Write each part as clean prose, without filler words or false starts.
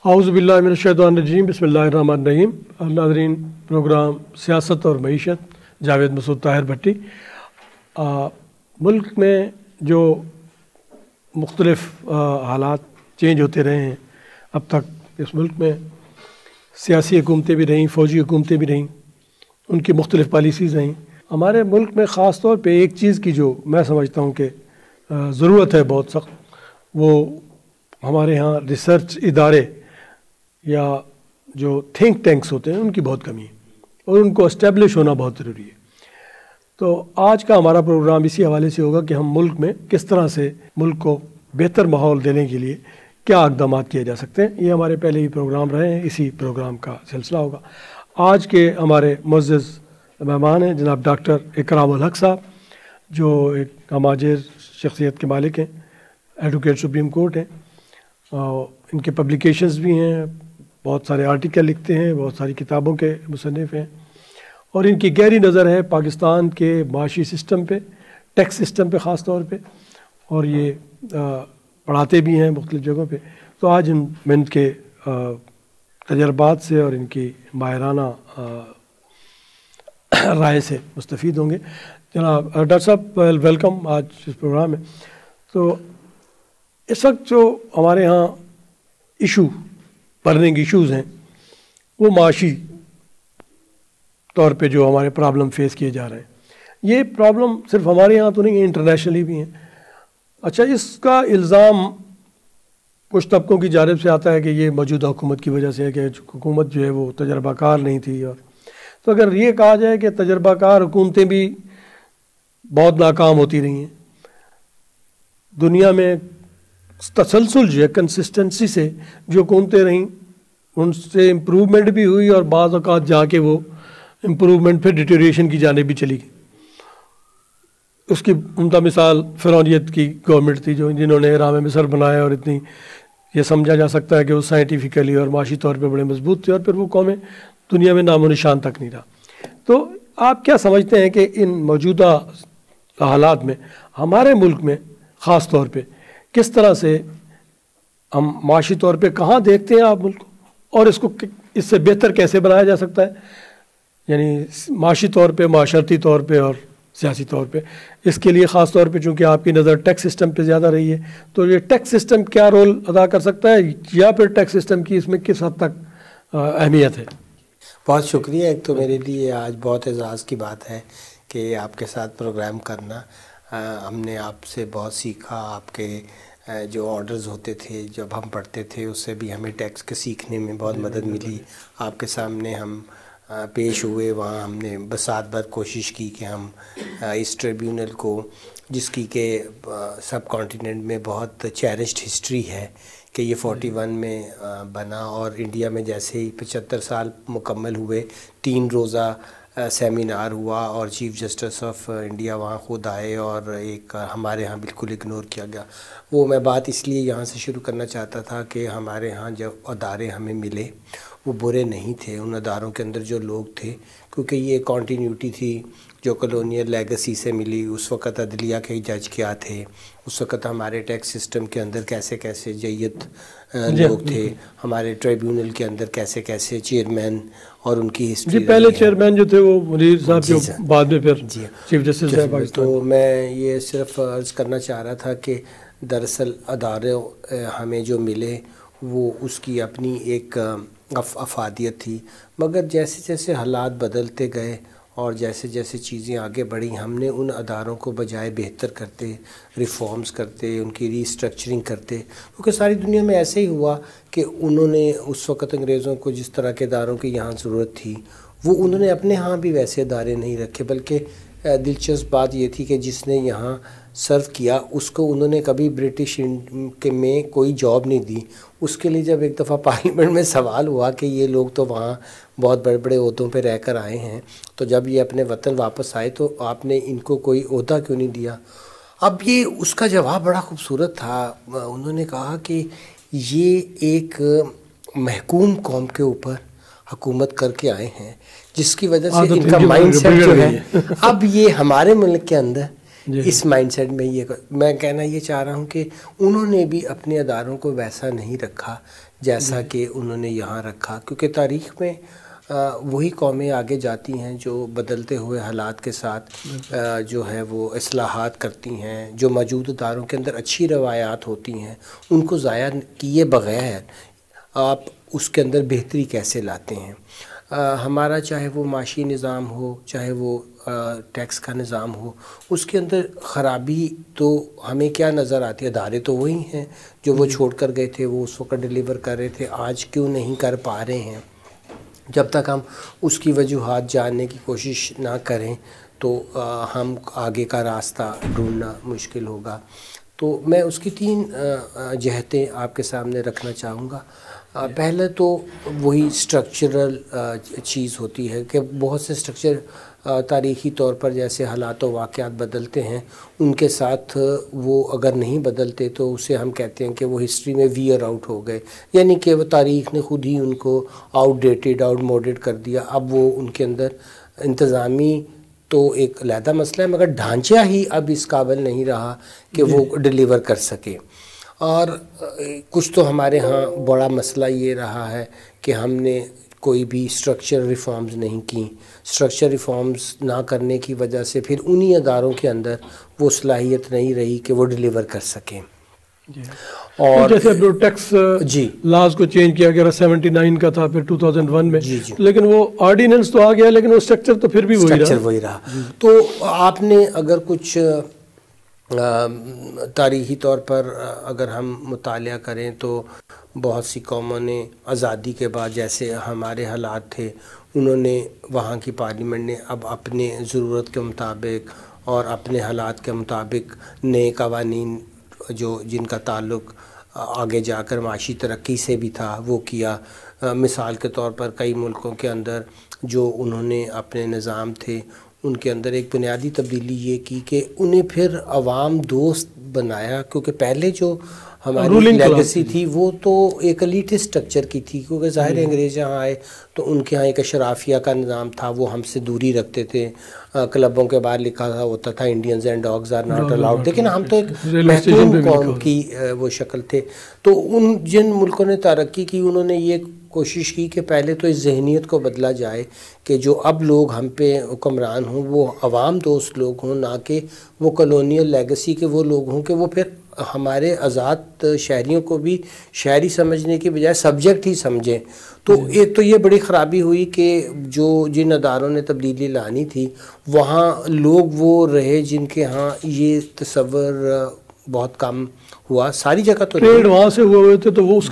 اعوذ باللہ من الشیطان الرجیم بسم اللہ الرحمن الرحیم۔ ناظرین، پروگرام سیاست اور معیشت، جاوید مسعود طاہر بھٹی۔ ملک میں جو مختلف حالات چینج ہوتے رہے ہیں، اب تک اس ملک میں سیاسی حکومتیں بھی رہیں، فوجی حکومتیں بھی رہیں، ان کی مختلف پالیسیز رہیں۔ ہمارے ملک میں خاص طور پہ ایک چیز کی جو میں سمجھتا ہوں کہ ضرورت ہے بہت سخت، وہ ہمارے ہاں ریسرچ ادارے یا جو تھنک ٹینکس ہوتے ہیں ان کی بہت کمی ہے، اور ان کو اسٹیبلش ہونا بہت ضروری ہے۔ تو آج کا ہمارا پروگرام اسی حوالے سے ہوگا کہ ہم ملک میں کس طرح سے ملک کو بہتر ماحول دینے کے لیے کیا اقدامات کیے جا سکتے ہیں۔ یہ ہمارے پہلے ہی پروگرام رہے ہیں، اسی پروگرام کا سلسلہ ہوگا۔ آج کے ہمارے معزز مہمان ہیں جناب ڈاکٹر اکرام الحق صاحب، جو ایک ہماجر شخصیت کے مالک ہیں، ایڈوکیٹ سپریم کورٹ ہیں، ان کے پبلیکیشنز بھی ہیں، بہت سارے آرٹیکل لکھتے ہیں، بہت ساری کتابوں کے مصنف ہیں، اور ان کی گہری نظر ہے پاکستان کے معاشی سسٹم پہ، ٹیکس سسٹم پہ خاص طور پہ، اور یہ پڑھاتے بھی ہیں مختلف جگہوں پہ۔ تو آج میں ان کے تجربات سے اور ان کی ماہرانہ رائے سے مستفید ہوں گے۔ جناب ڈاکٹر صاحب، ویلکم آج اس پروگرام میں۔ تو اس وقت جو ہمارے ہاں برننگ ایشوز ہیں، وہ معاشی طور پہ جو ہمارے پرابلم فیس کیے جا رہے ہیں، یہ پرابلم صرف ہمارے یہاں تو نہیں ہیں، انٹرنیشنلی بھی ہیں۔ اچھا، اس کا الزام کچھ طبقوں کی جانب سے آتا ہے کہ یہ موجودہ حکومت کی وجہ سے ہے، کہ حکومت جو ہے وہ تجربہ کار نہیں تھی، اور تو اگر یہ کہا جائے کہ تجربہ کار حکومتیں بھی بہت ناکام ہوتی رہی ہیں، دنیا میں تسلسل جو ہے، کنسسٹنسی سے جو حکومتیں رہیں، ان سے امپروومنٹ بھی ہوئی، اور بعض اوقات جا کے وہ امپروومنٹ پھر ڈیٹیریشن کی جانب بھی چلی گئی۔ اس کی عمدہ مثال فرعونیت کی گورنمنٹ تھی، جنہوں نے اہرام مصر بنایا، اور اتنی یہ سمجھا جا سکتا ہے کہ وہ سائنٹیفکلی اور معاشی طور پہ بڑے مضبوط تھے، اور پھر وہ قومیں دنیا میں نام و نشان تک نہیں رہا۔ تو آپ کیا سمجھتے ہیں کہ ان موجودہ حالات میں ہمارے ملک میں خاص طور پہ کس طرح سے ہم معاشی طور پہ کہاں دیکھتے ہیں آپ ملک کو، اور اس سے بہتر کیسے بنایا جا سکتا ہے، یعنی معاشی طور پہ، معاشرتی طور پہ اور سیاسی طور پہ؟ اس کے لیے خاص طور پہ چونکہ آپ کی نظر ٹیکس سسٹم پہ زیادہ رہی ہے، تو یہ ٹیکس سسٹم کیا رول ادا کر سکتا ہے، یا پھر ٹیکس سسٹم کی اس میں کس حد تک اہمیت ہے؟ بہت شکریہ۔ ایک تو میرے لیے آج بہت اعزاز کی بات ہے کہ آپ کے ساتھ پروگرام کرنا۔ ہم نے آپ سے بہت سیکھا، آپ کے جو آرڈرز ہوتے تھے جب ہم پڑھتے تھے، اس سے بھی ہمیں ٹیکس کے سیکھنے میں بہت مدد ملی۔ آپ کے سامنے ہم پیش ہوئے، وہاں ہم نے بسات بھر کوشش کی کہ ہم اس ٹریبیونل کو، جس کی کہ سب کانٹیننٹ میں بہت چیرشڈ ہسٹری ہے، کہ یہ 41 میں بنا، اور انڈیا میں جیسے ہی 75 سال مکمل ہوئے، 3 روزہ سیمینار ہوا، اور چیف جسٹس آف انڈیا وہاں خود آئے، اور ایک ہمارے ہاں بالکل اگنور کیا گیا۔ وہ میں بات اس لیے یہاں سے شروع کرنا چاہتا تھا کہ ہمارے ہاں جب ادارے ہمیں ملے، وہ برے نہیں تھے، ان اداروں کے اندر جو لوگ تھے، کیونکہ یہ کانٹینیوٹی تھی جو کلونیل لیگسی سے ملی۔ اس وقت عدلیہ کے جج کیا تھے، اس وقت ہمارے ٹیکس سسٹم کے اندر کیسے کیسے جیت لوگ تھے، ہمارے ٹریبیونل کے اندر کیسے کیسے چیئرمین اور ان کی ہسٹری۔ پہلے چیئرمین جو تھے وہ منیر صاحب، جو بعد میں پھر چیف جسٹس ہے پاکستان۔ تو میں یہ صرف عرض کرنا چاہ رہا تھا کہ دراصل ادارے ہمیں جو ملے وہ اس کی اپنی ایک افادیت تھی، مگر جیسے جیسے حالات بدلتے گئے اور جیسے جیسے چیزیں آگے بڑھیں، ہم نے ان اداروں کو بجائے بہتر کرتے، ریفارمز کرتے، ان کی ری اسٹرکچرنگ کرتے، کیونکہ ساری دنیا میں ایسے ہی ہوا کہ انہوں نے اس وقت انگریزوں کو جس طرح کے اداروں کی یہاں ضرورت تھی، وہ انہوں نے اپنے ہاں بھی ویسے ادارے نہیں رکھے، بلکہ دلچسپ بات یہ تھی کہ جس نے یہاں سرو کیا اس کو انہوں نے کبھی برٹش کے میں کوئی جاب نہیں دی۔ اس کے لیے جب ایک دفعہ پارلیمنٹ میں سوال ہوا کہ یہ لوگ تو وہاں بہت بڑے بڑے عہدوں پہ رہ کر آئے ہیں، تو جب یہ اپنے وطن واپس آئے تو آپ نے ان کو کوئی عہدہ کیوں نہیں دیا؟ اب یہ اس کا جواب بڑا خوبصورت تھا۔ انہوں نے کہا کہ یہ ایک محکوم قوم کے اوپر حکومت کر کے آئے ہیں، جس کی وجہ سے ان کا مائنڈ سیٹ جو ہے، اب یہ ہمارے ملک کے اندر اس مائنڈ سیٹ میں یہ میں کہنا یہ چاہ رہا ہوں کہ انہوں نے بھی اپنے اداروں کو ویسا نہیں رکھا جیسا کہ انہوں نے یہاں رکھا، کیونکہ تاریخ میں وہی قومیں آگے جاتی ہیں جو بدلتے ہوئے حالات کے ساتھ جو ہے وہ اصلاحات کرتی ہیں، جو موجود اداروں کے اندر اچھی روایات ہوتی ہیں ان کو ضائع کیے بغیر آپ اس کے اندر بہتری کیسے لاتے ہیں۔ ہمارا چاہے وہ معاشی نظام ہو، چاہے وہ ٹیکس کا نظام ہو، اس کے اندر خرابی تو ہمیں کیا نظر آتی ہے؟ ادارے تو وہی ہیں جو وہ چھوڑ کر گئے تھے، وہ اس وقت ڈیلیور کر رہے تھے، آج کیوں نہیں کر پا رہے ہیں؟ جب تک ہم اس کی وجوہات جاننے کی کوشش نہ کریں تو ہم آگے کا راستہ ڈھونڈنا مشکل ہوگا۔ تو میں اس کی 3 جہتیں آپ کے سامنے رکھنا چاہوں گا۔ پہلے تو وہی سٹرکچرل چیز ہوتی ہے کہ بہت سے سٹرکچر تاریخی طور پر جیسے حالات و واقعات بدلتے ہیں، ان کے ساتھ وہ اگر نہیں بدلتے تو اسے ہم کہتے ہیں کہ وہ ہسٹری میں ویئر آؤٹ ہو گئے، یعنی کہ وہ تاریخ نے خود ہی ان کو آؤٹ ڈیٹڈ آؤٹ موڈڈ کر دیا۔ اب وہ ان کے اندر انتظامی تو ایک علیحدہ مسئلہ ہے، مگر ڈھانچہ ہی اب اس قابل نہیں رہا کہ وہ ڈیلیور کر سکے۔ اور کچھ تو ہمارے ہاں بڑا مسئلہ یہ رہا ہے کہ ہم نے کوئی بھی اسٹرکچر ریفارمز نہیں کی۔ اسٹرکچر ریفارمز نہ کرنے کی وجہ سے پھر انہی اداروں کے اندر وہ صلاحیت نہیں رہی کہ وہ ڈیلیور کر سکیں۔ اور جیسے ٹیکس لاز کو چینج کیا گیا 79 کا تھا، پھر 2001 میں، لیکن وہ آرڈیننس تو آ گیا لیکن وہ اسٹرکچر تو پھر بھی وہی رہا۔ تو آپ نے اگر کچھ تاریخی طور پر اگر ہم مطالعہ کریں تو بہت سی قوموں نے آزادی کے بعد جیسے ہمارے حالات تھے، انہوں نے وہاں کی پارلیمنٹ نے اب اپنے ضرورت کے مطابق اور اپنے حالات کے مطابق نئے قوانین جو جن کا تعلق آگے جا کر معاشی ترقی سے بھی تھا وہ کیا۔ مثال کے طور پر کئی ملکوں کے اندر جو انہوں نے اپنے نظام تھے ان کے اندر ایک بنیادی تبدیلی یہ کی کہ انہیں پھر عوام دوست بنایا، کیونکہ پہلے جو ہماری لیگیسی تھی وہ تو ایک الیٹسٹ سٹرکچر کی تھی، کیونکہ ظاہر انگریز یہاں آئے تو ان کے ہاں ایک اشرافیہ کا نظام تھا، وہ ہم سے دوری رکھتے تھے، کلبوں کے باہر لکھا ہوتا تھا Indians and dogs are not allowed, لیکن ہم تو ایک محکوم قوم کی وہ شکل تھے۔ تو ان جن ملکوں نے ترقی کی انہوں نے یہ کوشش کی کہ پہلے تو اس ذہنیت کو بدلا جائے کہ جو اب لوگ ہم پہ حکمران ہوں وہ عوام دوست لوگ ہوں، نہ کہ وہ کالونیل لیگیسی کے وہ لوگ ہوں کہ وہ پھر ہمارے آزاد شہریوں کو بھی شہری سمجھنے کی بجائے سبجیکٹ ہی سمجھیں۔ تو ایک تو یہ بڑی خرابی ہوئی کہ جو جن اداروں نے تبدیلی لانی تھی وہاں لوگ وہ رہے جن کے ہاں یہ تصور بہت کم ہوا۔ ساری جگہ تو ٹریڈ وہاں سے ہوئے تھے تو وہ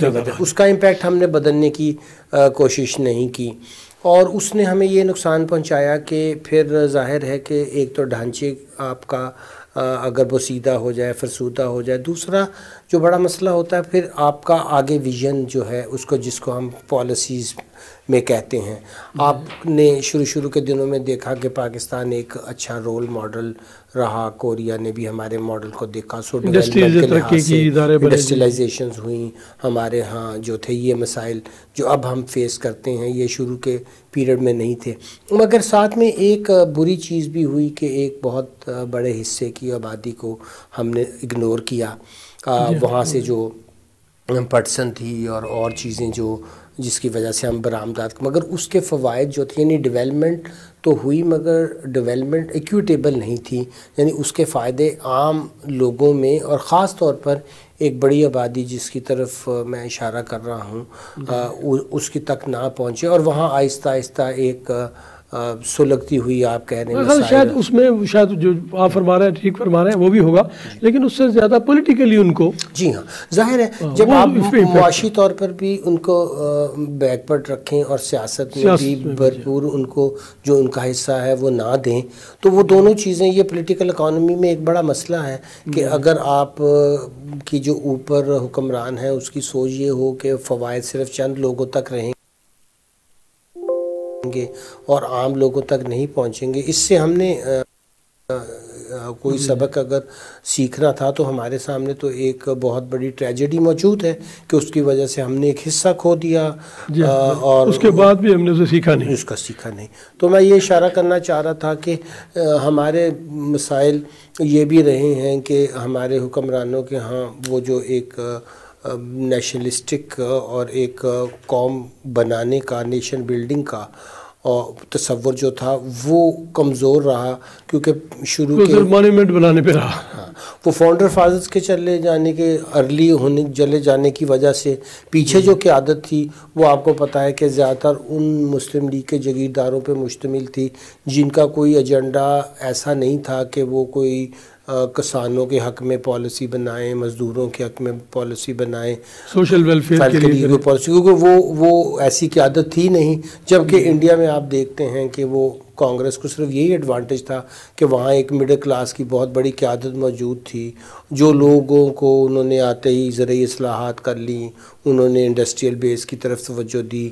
اس کا امپیکٹ ہم نے بدلنے کی کوشش نہیں کی، اور اس نے ہمیں یہ نقصان پہنچایا کہ پھر ظاہر ہے کہ ایک تو ڈھانچے آپ کا اگر وہ سیدھا ہو جائے فرسودہ ہو جائے، دوسرا جو بڑا مسئلہ ہوتا ہے پھر آپ کا آگے ویژن جو ہے اس کو جس کو ہم پالیسیز میں کہتے ہیں۔ آپ نے شروع کے دنوں میں دیکھا کہ پاکستان ایک اچھا رول ماڈل رہا، کوریا نے بھی ہمارے ماڈل کو دیکھا، سو ڈیولپمنٹ کے لحاظ سے انڈسٹریلائزیشنز ہوئیں ہمارے ہاں جو تھے، یہ مسائل جو اب ہم فیس کرتے ہیں یہ شروع کے پیریڈ میں نہیں تھے۔ مگر ساتھ میں ایک بری چیز بھی ہوئی کہ ایک بہت بڑے حصے کی آبادی کو ہم نے اگنور کیا، وہاں سے جو پٹسن تھی اور چیزیں جو جس کی وجہ سے ہم برآمدات، مگر اس کے فوائد جو تھے، یعنی ڈیولپمنٹ تو ہوئی مگر ڈیولپمنٹ ایکویٹیبل نہیں تھی، یعنی اس کے فائدے عام لوگوں میں اور خاص طور پر ایک بڑی آبادی جس کی طرف میں اشارہ کر رہا ہوں اس کی تک نہ پہنچے، اور وہاں آہستہ آہستہ ایک سلگتی ہوئی آپ کہہ رہے ہیں شاید اس میں شاید جو آپ فرما رہے ہیں ٹھیک فرما رہے ہیں وہ بھی ہوگا، لیکن اس سے زیادہ پولیٹیکلی ان کو جی ہاں ظاہر ہے جب آپ معاشی طور پر بھی ان کو بیک رکھیں اور سیاست میں بھی بھرپور ان کو جو ان کا حصہ ہے وہ نہ دیں، تو وہ دونوں چیزیں یہ پولیٹیکل اکانومی میں ایک بڑا مسئلہ ہے کہ اگر آپ کی جو اوپر حکمران ہے اس کی سوچ یہ ہو کہ فوائد صرف چند لوگوں تک رہیں گے اور عام لوگوں تک نہیں پہنچیں گے، اس سے ہم نے کوئی سبق اگر سیکھنا تھا تو ہمارے سامنے تو ایک بہت بڑی ٹریجڈی موجود ہے کہ اس کی وجہ سے ہم نے ایک حصہ کھو دیا اور اس کے بعد بھی ہم نے اسے سیکھا نہیں۔ تو میں یہ اشارہ کرنا چاہ رہا تھا کہ ہمارے مسائل یہ بھی رہے ہیں کہ ہمارے حکمرانوں کے ہاں وہ جو ایک نیشنلسٹک اور ایک قوم بنانے کا، نیشن بلڈنگ کا اور تصور جو تھا وہ کمزور رہا، کیونکہ شروع کے مانیمنٹ بنانے پہ رہا. ہاں وہ فاؤنڈر فادرز کے چلے جانے کے، ارلی ہونے چلے جانے کی وجہ سے پیچھے جو قیادت تھی وہ آپ کو پتہ ہے کہ زیادہ تر ان مسلم لیگ کے جگیرداروں پہ مشتمل تھی جن کا کوئی ایجنڈا ایسا نہیں تھا کہ وہ کوئی کسانوں کے حق میں پالیسی بنائیں، مزدوروں کے حق میں پالیسی بنائیں، سوشل ویلفیئر کے لیے پالیسی، کیونکہ وہ ایسی قیادت تھی نہیں. جبکہ انڈیا میں آپ دیکھتے ہیں کہ وہ کانگریس کو صرف یہی ایڈوانٹیج تھا کہ وہاں ایک مڈل کلاس کی بہت بڑی قیادت موجود تھی، جو لوگوں کو انہوں نے آتے ہی زرعی اصلاحات کر لیں، انہوں نے انڈسٹریل بیس کی طرف توجہ دی.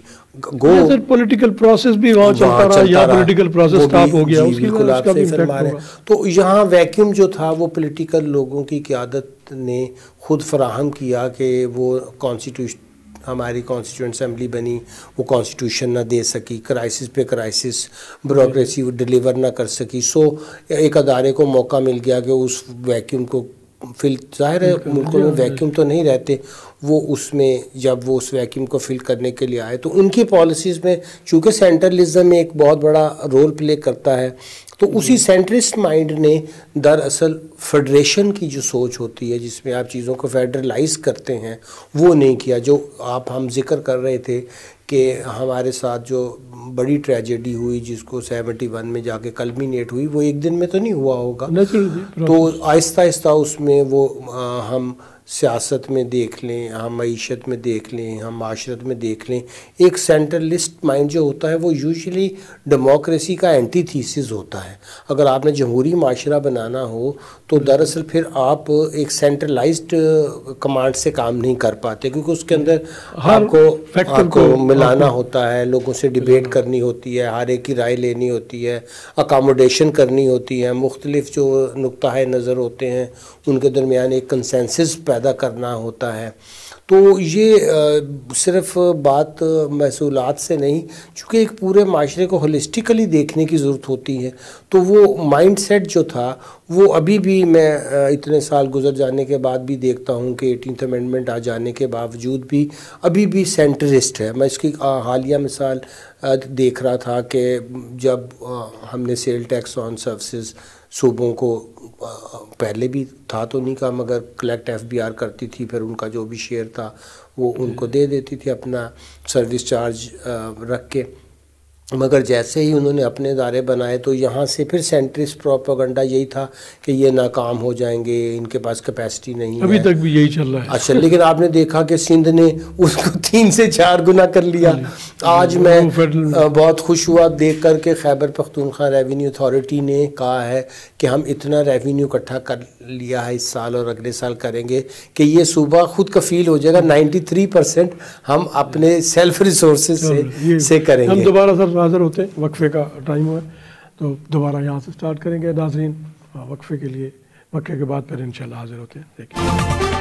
سر پولیٹیکل پروسیس بھی وہاں چلتا رہا یا پولیٹیکل پروسیس سٹاپ ہو گیا، اس کی وجہ سے بھی امپیکٹ ہوگا. تو یہاں ویکیوم جو تھا وہ پولیٹیکل لوگوں کی قیادت نے خود فراہم کیا کہ وہ کانسٹیٹیوشن، ہماری کانسٹیٹیوشن اسمبلی بنی، وہ کانسٹیٹیوشن نہ دے سکی، کرائسس پہ کرائسس، بیوروکریسی ڈیلیور نہ کر سکی. سو ایک ادارے کو موقع مل گیا کہ اس ویکیوم کو فل، ظاہر ہے ملکوں میں ویکیوم تو نہیں رہتے، وہ اس میں جب وہ اس ویکیوم کو فل کرنے کے لیے آئے تو ان کی پالیسیز میں چونکہ سینٹرلزم ایک بہت بڑا رول پلے کرتا ہے، تو اسی سینٹرسٹ مائنڈ نے دراصل فیڈریشن کی جو سوچ ہوتی ہے جس میں آپ چیزوں کو فیڈرلائز کرتے ہیں وہ نہیں کیا. جو ہم ذکر کر رہے تھے کہ ہمارے ساتھ جو بڑی ٹریجڈی ہوئی جس کو 71 میں جا کے کلمینیٹ ہوئی، وہ ایک دن میں تو نہیں ہوا ہوگا، تو آہستہ آہستہ اس میں وہ ہم سیاست میں دیکھ لیں، ہم معیشت میں دیکھ لیں، ہم معاشرت میں دیکھ لیں، ایک سینٹرلسٹ مائنڈ جو ہوتا ہے وہ یوزلی ڈیموکریسی کا اینٹی تھیسس ہوتا ہے. اگر آپ نے جمہوری معاشرہ بنانا ہو تو دراصل پھر آپ ایک سینٹرلائزڈ کمانڈ سے کام نہیں کر پاتے، کیونکہ اس کے اندر آپ کو ملانا ہوتا ہے، لوگوں سے ڈیبیٹ کرنی ہوتی ہے، ہر ایک کی رائے لینی ہوتی ہے، اکاموڈیشن کرنی ہوتی ہے، مختلف جو نقطہ نظر ہوتے ہیں ان کے درمیان ایک کنسنسس پیدا کرنا ہوتا ہے. تو یہ صرف بات محصولات سے نہیں، چونکہ ایک پورے معاشرے کو ہولسٹیکلی دیکھنے کی ضرورت ہوتی ہے. تو وہ مائنڈ سیٹ جو تھا وہ ابھی بھی میں اتنے سال گزر جانے کے بعد بھی دیکھتا ہوں کہ 18th امینڈمنٹ آ جانے کے باوجود بھی ابھی بھی سینٹرسٹ ہے. میں اس کی حالیہ مثال دیکھ رہا تھا کہ جب ہم نے سیل ٹیکس آن سروسز صوبوں کو، پہلے بھی تھا تو نہیں کا، مگر کلیکٹ FBR کرتی تھی، پھر ان کا جو بھی شیئر تھا وہ ان کو دے دیتی تھی اپنا سروس چارج رکھ کے. مگر جیسے ہی انہوں نے اپنے ادارے بنائے تو یہاں سے پھر سینٹرسٹ پروپیگنڈا یہی تھا کہ یہ ناکام ہو جائیں گے، ان کے پاس کیپیسٹی نہیں ہے. ابھی تک بھی یہی چل رہا ہے. اچھا، لیکن آپ نے دیکھا کہ سندھ نے اس کو 3 سے 4 گنا کر لیا. آج میں بہت خوش ہوا دیکھ کر کہ خیبر پختونخوا ریونیو اتھارٹی نے کہا ہے کہ ہم اتنا ریونیو اکٹھا کر لیا ہے اس سال اور اگلے سال کریں گے کہ یہ صوبہ خود کفیل ہو جائے گا. 93% ہم اپنے سیلف ریسورسز سے کریں گے. ہم دوبارہ سر حاضر ہوتے ہیں، وقفے کا ٹائم ہوا ہے تو دوبارہ یہاں سے سٹارٹ کریں گے. ناظرین وقفے کے لیے، وقفے کے بعد پھر انشاءاللہ حاضر ہوتے ہیں. دیکھیں